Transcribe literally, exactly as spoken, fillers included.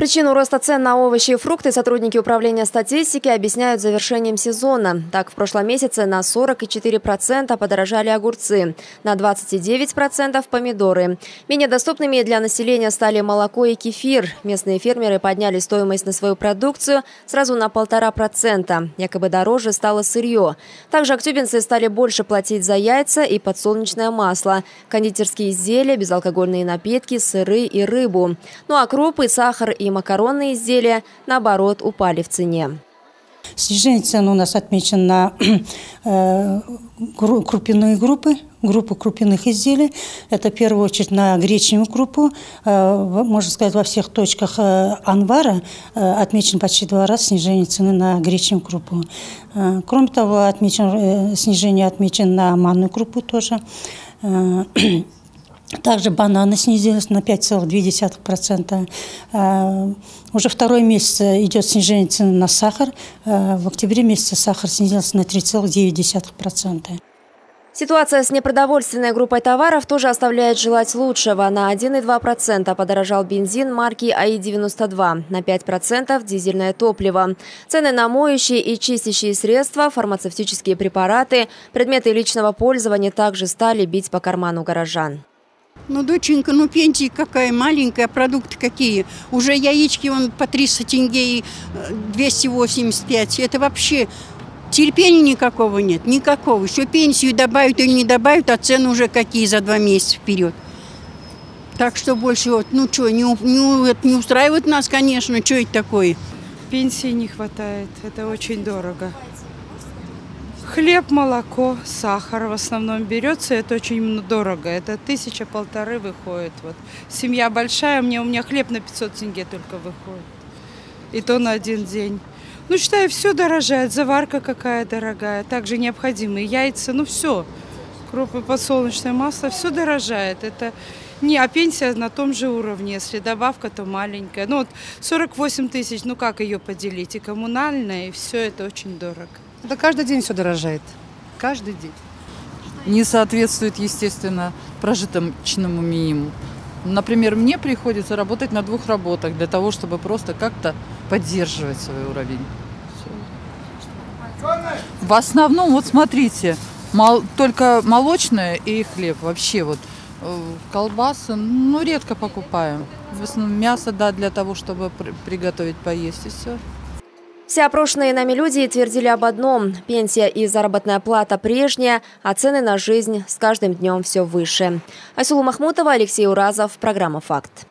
Причину роста цен на овощи и фрукты сотрудники управления статистики объясняют завершением сезона. Так, в прошлом месяце на сорок четыре процента подорожали огурцы, на двадцать девять процентов помидоры. Менее доступными для населения стали молоко и кефир. Местные фермеры подняли стоимость на свою продукцию сразу на полтора процента. Якобы дороже стало сырье. Также актюбинцы стали больше платить за яйца и подсолнечное масло, кондитерские изделия, безалкогольные напитки, сыры и рыбу. Ну а крупы, сахар и макаронные изделия, наоборот, упали в цене. Снижение цен у нас отмечено на э, крупяные группы, группу крупяных изделий. Это в первую очередь на гречневую крупу. Э, можно сказать, во всех точках э, Анвара э, отмечено почти два раза снижение цены на гречневую крупу. Э, кроме того, отмечен, э, снижение отмечено на манную крупу тоже. Э, Также бананы снизились на пять целых две десятых процента. Уже второй месяц идет снижение цены на сахар. В октябре месяце сахар снизился на три целых девять десятых процента. Ситуация с непродовольственной группой товаров тоже оставляет желать лучшего. На один и два десятых процента подорожал бензин марки АИ девяносто два, на пять процентов дизельное топливо. Цены на моющие и чистящие средства, фармацевтические препараты, предметы личного пользования также стали бить по карману горожан. Ну, доченька, ну пенсия какая маленькая, продукты какие. Уже яички вон по триста тенге и двести восемьдесят пять. Это вообще терпения никакого нет, никакого. Что пенсию добавят или не добавят, а цены уже какие за два месяца вперед. Так что больше вот, ну что, не, не, не устраивает нас, конечно, что это такое? Пенсии не хватает, это очень дорого. Хлеб, молоко, сахар в основном берется, это очень дорого, это тысяча полторы выходит. Вот. Семья большая, мне, у меня хлеб на пятьсот тенге только выходит, и то на один день. Ну, считаю, все дорожает, заварка какая дорогая, также необходимые яйца, ну все, крупы, подсолнечное масло, все дорожает. Это не, а пенсия на том же уровне, если добавка, то маленькая. Ну вот сорок восемь тысяч, ну как ее поделить, и коммунальная, и все это очень дорого. Да каждый день все дорожает. Каждый день. Не соответствует, естественно, прожиточному минимуму. Например, мне приходится работать на двух работах для того, чтобы просто как-то поддерживать свой уровень. В основном, вот смотрите, мол, только молочное и хлеб. Вообще вот колбасы, ну, редко покупаем. В основном мясо, да, для того, чтобы приготовить, поесть, и все. Все опрошенные нами люди твердили об одном – пенсия и заработная плата прежняя, а цены на жизнь с каждым днем все выше. Айсулу Махмутова, Алексей Уразов, программа «Факт».